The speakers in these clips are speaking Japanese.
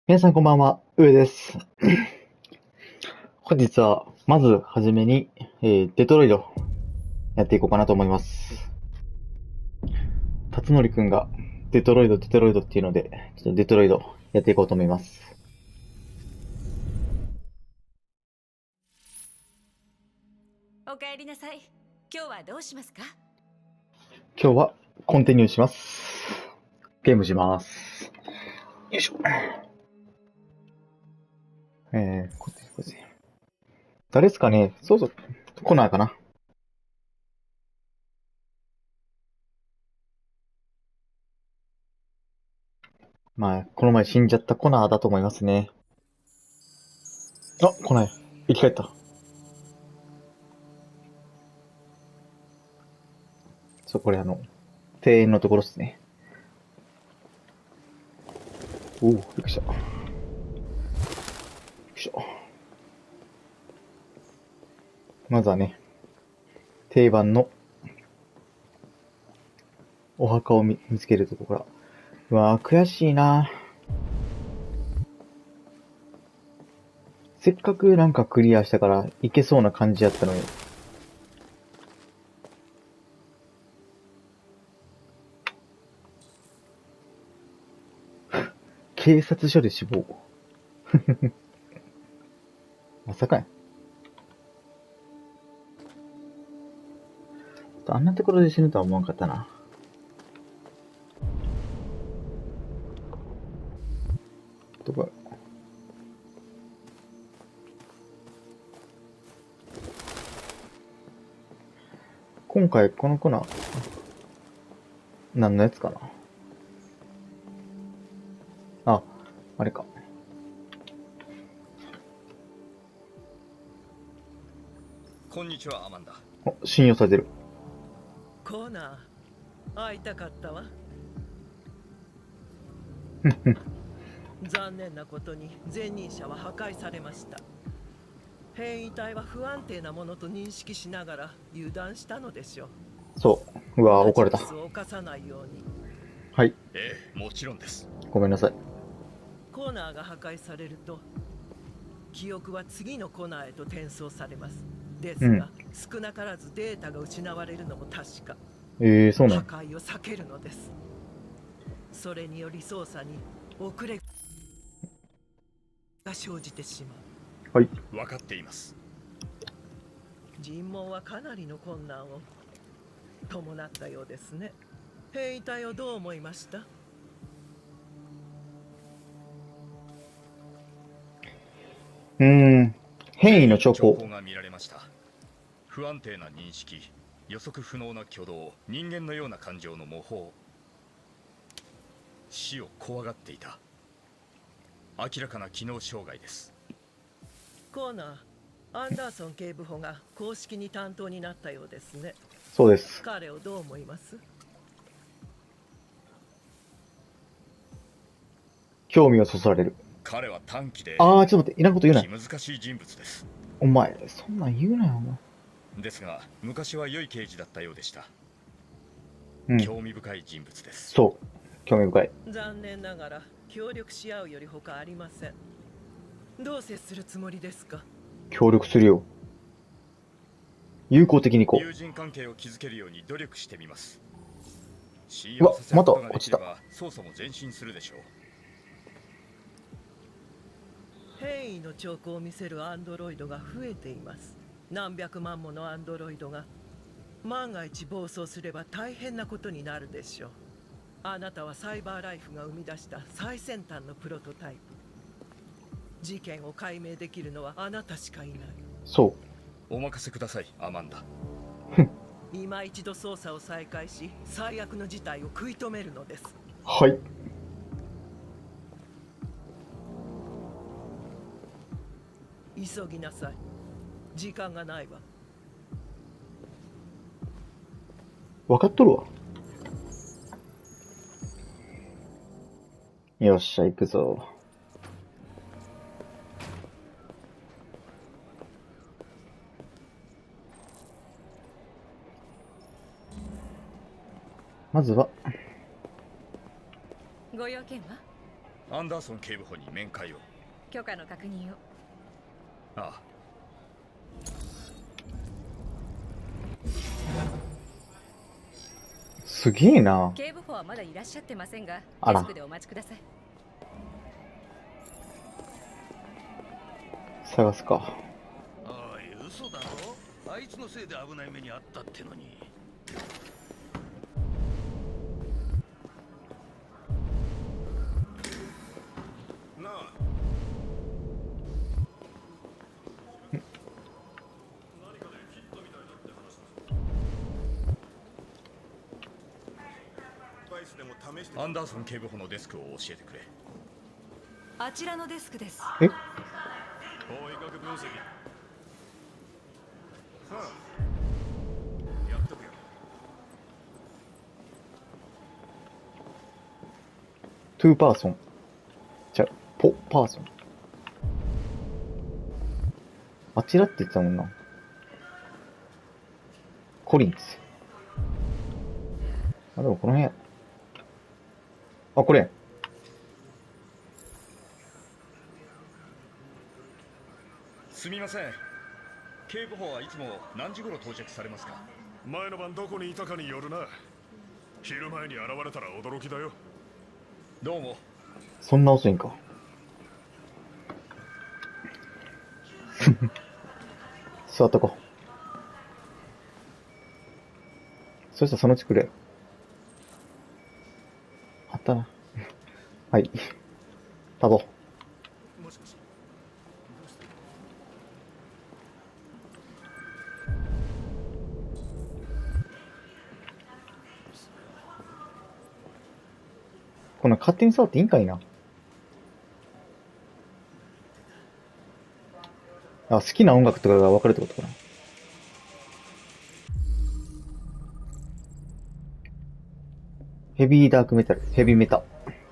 皆さんこんばんは、上です。本日は、まずはじめに、デトロイドやっていこうかなと思います。辰徳くんがデトロイドっていうので、ちょっとデトロイドやっていこうと思います。 おかえりなさい。今日はどうしますか？ 今日はコンティニューします。ゲームします。よいしょ。こっち。誰ですかね。そうそう、コナーかな。まあ、この前死んじゃったコナーだと思いますね。あ、来ない。生き返った。そう、これ庭園のところですね。おお、びっくりした。よいしょ。まずはね、定番のお墓を見つけるところから。うわぁ、悔しいな。せっかくなんかクリアしたからいけそうな感じやったのに。警察署で死亡。まさかやん。あんなところで死ぬとは思わんかったな。どこ今回この粉、何のやつかな。あ、あれか。 こんにちは、アマンダ。 お、信用されてる。 コーナー、会いたかったわ。残念なことに前任者は破壊されました。変異体は不安定なものと認識しながら油断したのでしょう。 そう。うわぁ、怒られた。 同じミスを犯さないように。 はい。 ええ、もちろんです。 ごめんなさい。 コーナーが破壊されると、記憶は次のコーナーへと転送されます。ですが、少なからずデータが失われるのも確か。 そうね。 破壊を避けるのです。それにより操作に遅れが生じてしまう。 はい。 分かっています。 尋問はかなりの困難を伴ったようですね。変異体をどう思いました？ 変異の兆候。 が見られました。不安定な認識、予測不能な挙動、人間のような感情の模倣。死を怖がっていた。明らかな機能障害です。 コーナー、アンダーソン警部補が公式に担当になったようですね。 そうです。 彼をどう思います？ 興味をそそられる。 彼は短期でちょっと待って、いらんこと言うなよ。 難しい人物です。 お前、そんなん言うなよ、お前。 ですが、昔は良い刑事だったようでした。興味深い人物です。 そう。興味深い。 残念ながら協力し合うより他ありません。どう接するつもりですか？ 協力するよ。友好的にこう。 友人関係を築けるように努力してみます。信うわ用させることができれまば捜査も前進するでしょう。 変異の兆候を見せるアンドロイドが増えています。何百万ものアンドロイドが万が一暴走すれば大変なことになるでしょう。あなたはサイバーライフが生み出した最先端のプロトタイプ。事件を解明できるのはあなたしかいない。 そう。 お任せください、アマンダ。 今一度捜査を再開し、最悪の事態を食い止めるのです。 はい。 急ぎなさい。時間がないわ。 分かっとるわ。よっしゃ、行くぞ。まずは、 ご用件は？ アンダーソン警部補に面会を。 許可の確認を。 ああ。 すげえな。 警部補はまだいらっしゃってませんが、 あらデスクでお待ちください。 探すか。 おい、嘘だろ。あいつのせいで危ない目にあったってのに。なあ。 アンダーソン警部補のデスクを教えてくれ。 あちらのデスクです。 え、 法医学分析。はあ、やっとくよ。 トゥーパーソン。じゃ、ポパーソン。あちらって言ってたもんな。コリンズ。あ、でもこの辺。あ、これ。 すみません。警部補はいつも何時頃到着されますか？ 前の晩どこにいたかによるな。昼前に現れたら驚きだよ。 どうも。 そんな遅いんか。座っとこう。そしたらそのうちくれ。あったな。はい。多忙。 もしもし。 こんな勝手に触っていいんかいな。あ、好きな音楽とかが分かるってことかな。ヘビーダークメタル、ヘビメタ。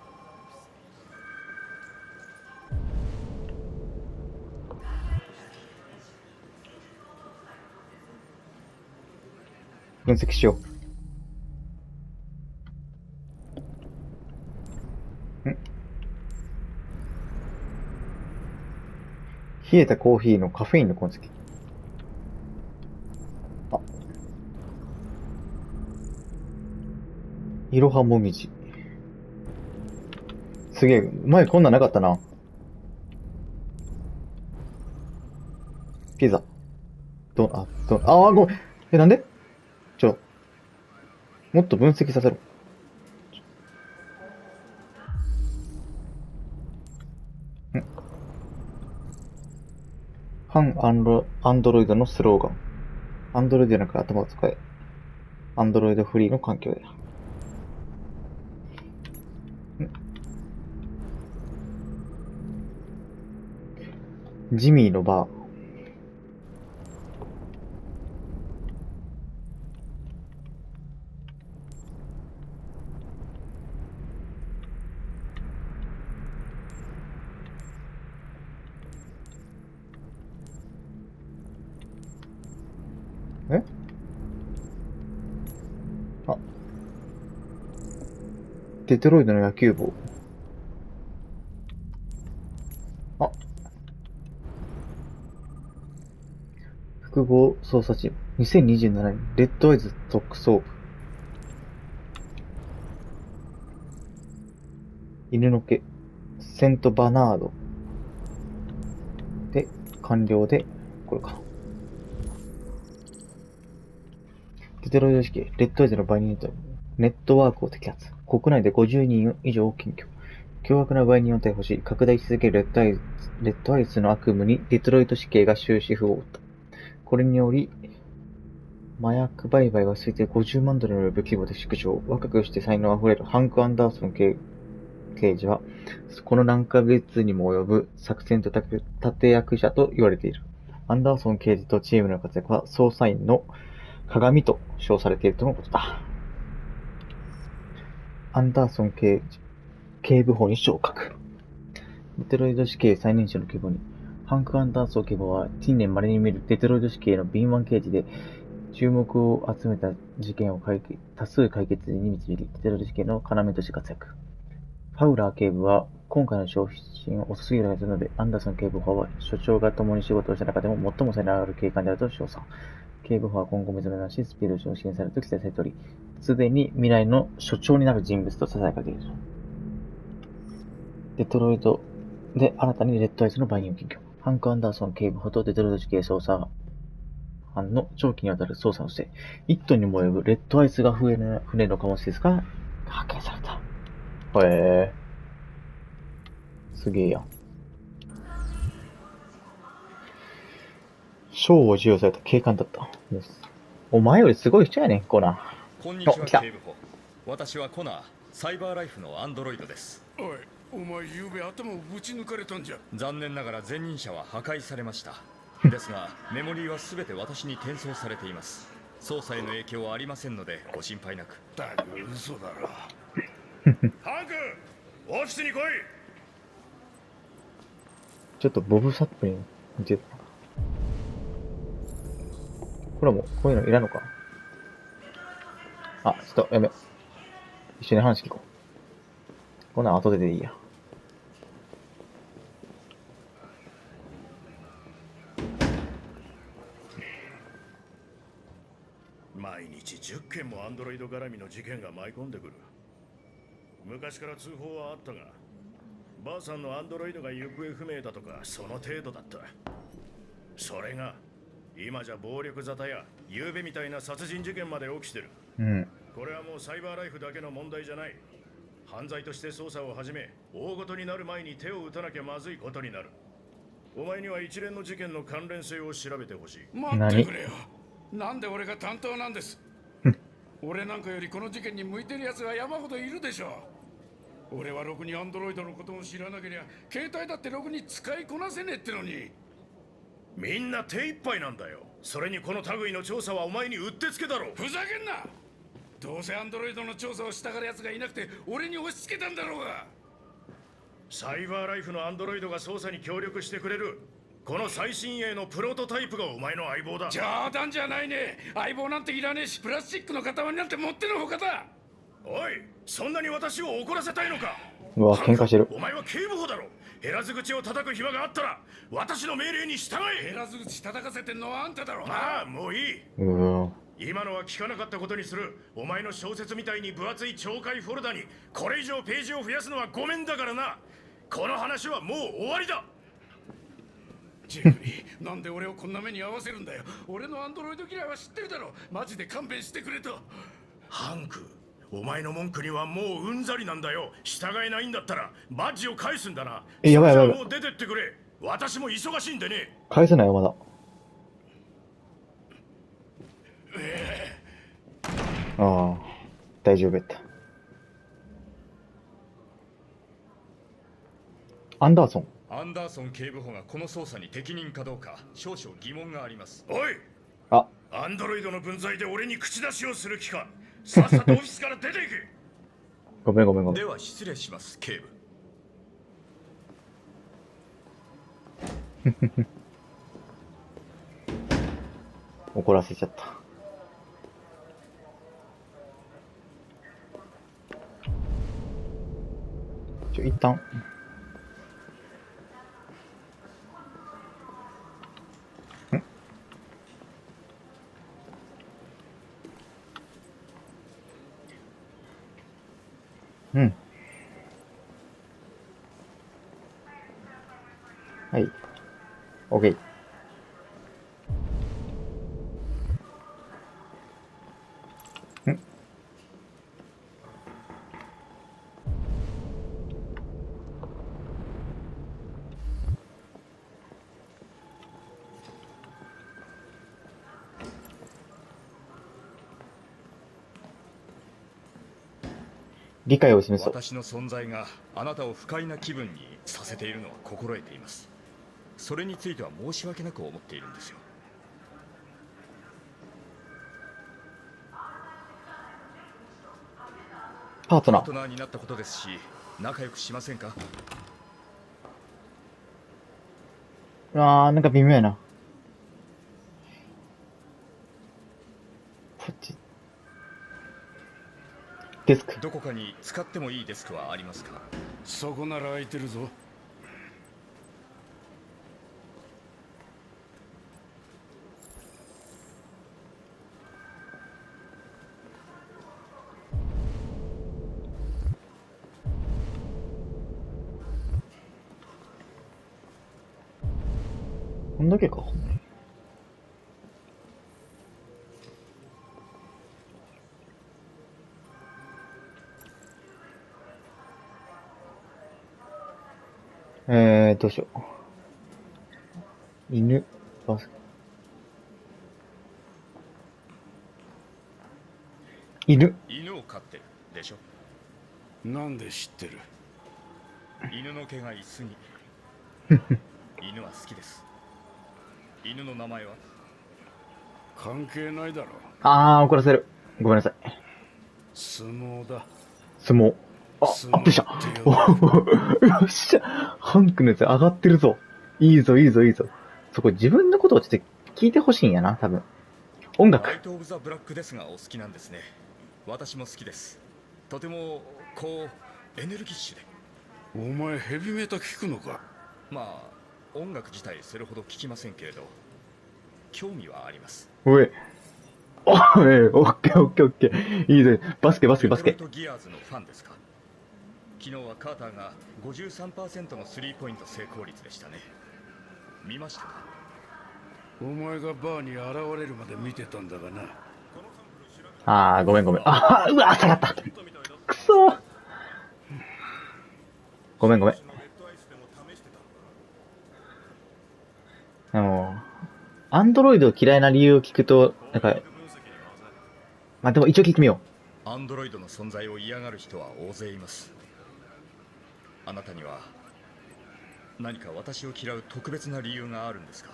分析しよう。冷えたコーヒーのカフェインの痕跡。あ。いろはもみじ。すげえ、前こんなんなかったな。ピザ。ごめん。なんでもっと分析させろ。反アンドロイドのスローガン。アンドロイドじゃなく頭を使え。アンドロイドフリーの環境や。ジミーのバー。デトロイドの野球部。複合捜査チーム。2027年、レッドアイズ特捜部。犬の毛。セントバナード。で、完了で、これか。デトロイド式、レッドアイズの売人とネットワークを摘発。国内で50人以上を検挙。凶悪な売人を逮捕し、拡大し続けるレッドアイズの悪夢にデトロイト市警が終止符を打った。これにより、麻薬売買は推定50万ドルの及ぶ規模で縮小。若くして才能あふれるハンク・アンダーソン刑事は、この何ヶ月にも及ぶ作戦と立役者と言われている。アンダーソン刑事とチームの活躍は捜査員の鏡と称されているとのことだ。アンダーソン警部補に昇格。デトロイド市警最年少の警部補に。ハンク・アンダーソン警部補は近年稀に見るデトロイド市警の敏腕刑事で、注目を集めた事件を多数解決に導き、デトロイド市警の要として活躍。ファウラー警部は今回の昇進は遅すぎるはずなので、アンダーソン警部補は所長が共に仕事をした中でも最も才能ある警官であると称賛。警部補は今後目覚めなし、スピード昇進されると期待されており、すでに未来の所長になる人物と囁かける。デトロイトで新たにレッドアイスの売人を検挙。ハンク・アンダーソン警部補とデトロイト地形捜査班の長期にわたる捜査をして、1トンにも及ぶレッドアイスが船の貨物ですが、発見された。へえ。すげえやん。賞を授与された警官だった。お前よりすごい人やねん、コナー。 こんにちは、 お来た警部補。私はコナー、サイバーライフのアンドロイドです。 おい、お前ゆうべ頭をぶち抜かれたんじゃ。 残念ながら前任者は破壊されました。ですが、メモリーは全て私に転送されています。捜査への影響はありませんので、ご心配なく。 だいぶ嘘だろ。ハンク、オフィスに来い。 ちょっとボブサップに似てる。これも、こういうのいらんのか。あ、ちょっとやめ。一緒に話聞こう。こんなん後でいいや。 毎日10件もアンドロイド絡みの事件が舞い込んでくる。昔から通報はあったが、ばあさんのアンドロイドが行方不明だとかその程度だった。それが今じゃ暴力沙汰や夕べみたいな殺人事件まで起きてる。 うん。 これはもうサイバーライフだけの問題じゃない。犯罪として捜査を始め、大事になる前に手を打たなきゃまずいことになる。お前には一連の事件の関連性を調べてほしい。 待ってくれよ。なんで俺が担当なんです。俺なんかよりこの事件に向いてる奴が山ほどいるでしょ。俺はろくにアンドロイドのことも知らなけりゃ携帯だってろくに使いこなせねえってのに。 みんな手一杯なんだよ。それにこの類の調査はお前にうってつけだろ。 ふざけんな。どうせアンドロイドの調査をしたがる奴がいなくて俺に押し付けたんだろうが。 サイバーライフのアンドロイドが捜査に協力してくれる。この最新鋭のプロトタイプがお前の相棒だ。 冗談じゃないね。相棒なんていらねえし、プラスチックの塊なんて持ってのほかだ。 おい、そんなに私を怒らせたいのか。 うわ、喧嘩してる。 お前は警部補だろ。減らず口を叩く暇があったら私の命令に従え。 減らず口叩かせてんのはあんただろ。 ああ、もういい。今のは聞かなかったことにする。お前の小説みたいに分厚い懲戒フォルダにこれ以上ページを増やすのはごめんだからな。この話はもう終わりだ。 ジェフリー、なんで俺をこんな目に遭わせるんだよ。俺のアンドロイド嫌いは知ってるだろ。マジで勘弁してくれと。 ハンク、お前の文句にはもううんざりなんだよ。従えないんだったらバッジを返すんだな。 やばいやばいやばい。 もう出てってくれ。私も忙しいんでね。 返せないよまだ。ああ、大丈夫やった。アンダーソン警部補がこの捜査に適任かどうか少々疑問があります。 おい、 あ、 アンドロイドの分際で俺に口出しをする気か。さっさとオフィスから出ていけ。 ごめん。 では失礼します、警部。 怒らせちゃった。一旦。うん。はい。OK。理解を示そう。 私の存在があなたを不快な気分にさせているのは心得ています。それについては申し訳なく思っているんですよ。 パートナー。 パートナーになったことですし、仲良くしませんか？ なんか微妙やな。こっち。デスク。 どこかに使ってもいいデスクはありますか？ そこなら空いてるぞ。 こんだけか。どうしよう。犬、バス。犬。 犬を飼ってるでしょ。 なんで知ってる？ 犬の毛が椅子に。犬は好きです。犬の名前は？ 関係ないだろ。 怒らせる。ごめんなさい。 相撲だ。 相撲。 相撲アップした。よっしゃ。ハンクのやつ上がってるぞ。いいぞ、いいぞ、いいぞ。そこ自分のことをちょっと聞いてほしいんやな、多分。音楽。 ナイト・オブ・ザ・ブラックですがお好きなんですね。私も好きです。とてもこうエネルギッシュで。 お前ヘビメタ聞くのか？ まあ音楽自体それほど聞きませんけれど興味はあります。 おい。オッケーオッケーオッケー。いいぜ。バスケバスケバスケ。 デトロイトギアーズのファンですか？昨日はカーターが 53% のスリーポイント成功率でしたね。見ましたか？ お前がバーに現れるまで見てたんだがな。 ごめんごめん。うわ、下がった。くそー。ごめんごめん。アンドロイド嫌いな理由を聞くと、なんか、まあ、でも一応聞いてみよう。アンドロイドの存在を嫌がる人は大勢います。あなたには何か私を嫌う特別な理由があるんですか？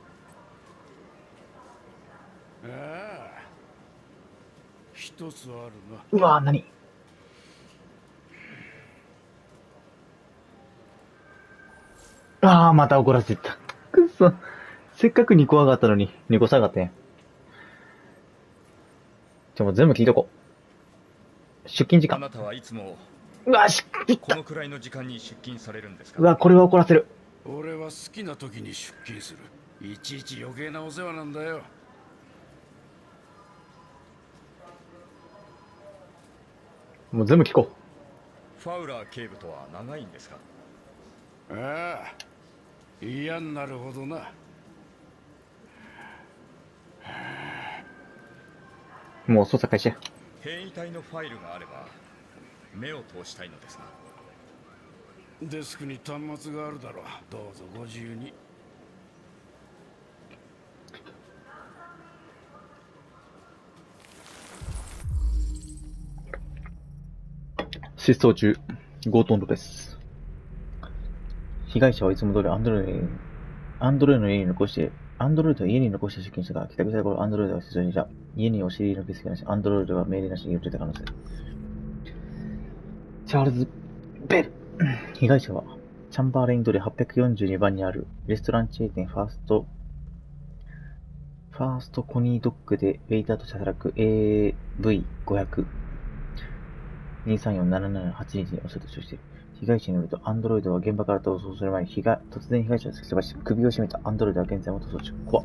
一つあるな。 うわー、何？また怒らせた。くそ。せっかく2個上がったのに2個下がってん。もう全部聞いとこう。出勤時間。 あなたはいつもこのくらいの時間に出勤されるんですか？ うわ、これは怒らせる。 俺は好きな時に出勤する。いちいち余計なお世話なんだよ。 もう全部聞こう。ファウラー警部とは長いんですか？ 嫌になるほどな。 もう捜査開始や。 変異体のファイルがあれば目を通したいのですが。 デスクに端末があるだろう。どうぞご自由に。 失踪中、ゴートン・ロペス。被害者はいつも通りアンドロイドの家に残して、アンドロイドを家に残して出勤したが、帰宅した頃アンドロイドが失踪した。家に押し入りの形跡がなし、アンドロイドが命令なしに言ってた可能性。チャールズ・ベル。被害者は、チャンバーレイン通り842番にあるレストランチェーン店ファーストコニードッグでウェイターとして働く AV500。2347782に襲うとしている。被害者によると、アンドロイドは現場から逃走する前に突然被害者を突き飛ばし、首を絞めた。アンドロイドは現在も逃走中。怖っ。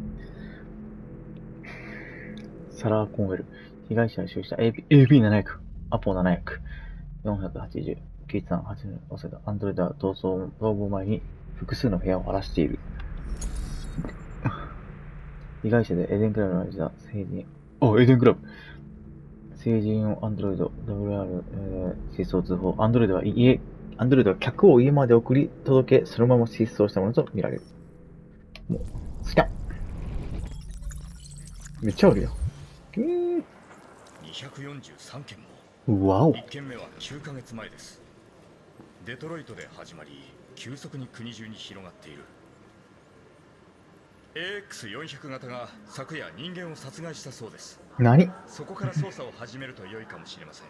サラー・コンウェル。被害者が使用した AB700、アポ700、480、9380に襲った。アンドロイドは逃亡前に複数の部屋を荒らしている。被害者でエデンクラブの間は成人。エデンクラブ。成人用アンドロイド WR、失踪通報。アンドロイドは客を家まで送り届け、そのまま失踪したものとみられる。もう、スキャン。めっちゃあるよ。 243件も。 わお。 1件目は9ヶ月前です。デトロイトで始まり、急速に国中に広がっている。AX400 型が昨夜人間を殺害したそうです。 何？ そこから捜査を始めると良いかもしれません。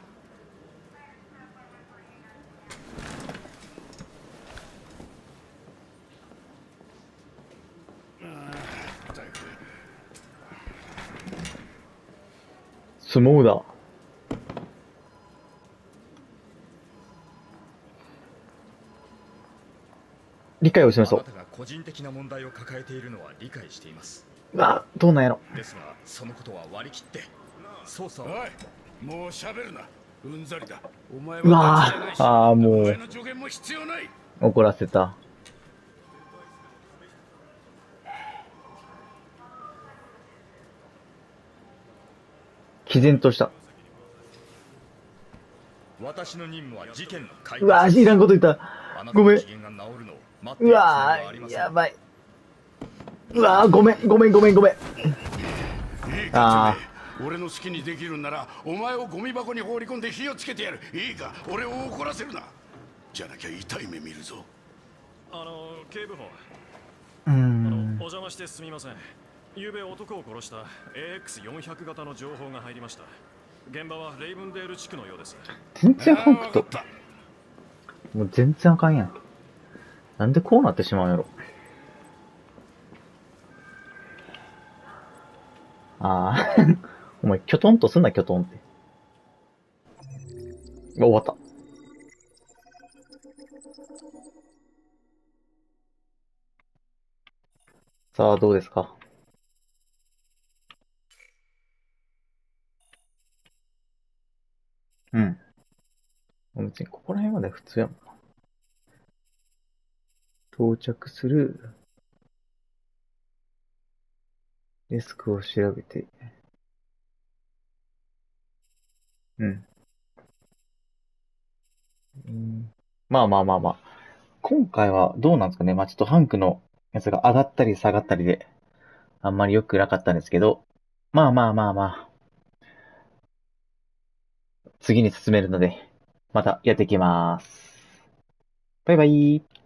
相撲だ。 理解を示あなそう。 たが個人的な問題を抱えているのは理解しています。 うわ、どうなんやろ。 ですがそのことは割り切って捜査を。 おい、もう喋るな。うんざりだ。お前うわはガチじゃないし、 もお前う、 の助言も必要ない。 怒らせた。毅然とした。 私の任務は事件の解うわいらんこと言った。ごめん。 機嫌が治るのを待っている必要うわはありません。 やばい。うわごめん。 いいか、俺の好きにできるんならお前をゴミ箱に放り込んで火をつけてやる。いいか、俺を怒らせるな。じゃなきゃ痛い目見るぞ。 警部補、お邪魔してすみません。昨べ男を殺した AX400 型の情報が入りました。現場はレイブンデール地区のようです。 全然ハンクと。もう全然あかんやん。なんでこうなってしまうんやろ。お前、キョトンとすんな、キョトンって。終わった。さあ、どうですか。うん。別にここら辺まで普通やもんな。到着する。デスクを調べて。うん。まあ。今回はどうなんですかね。ちょっとハンクのやつが上がったり下がったりで、あんまり良くなかったんですけど、まあ。次に進めるので、またやっていきます。バイバイ。